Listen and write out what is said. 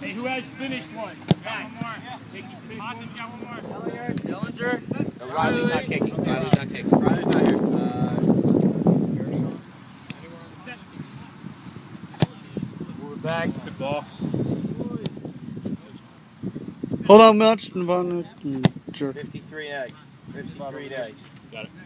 Hey, who has finished one? Got one more. Hickey's finished one. Got one more. Ellinger. No, Riley's not kicking. Riley's not kicking. Riley's not here. Move it back. Good ball. Hold on, Mitch. 53 eggs. 53 eggs. Got it.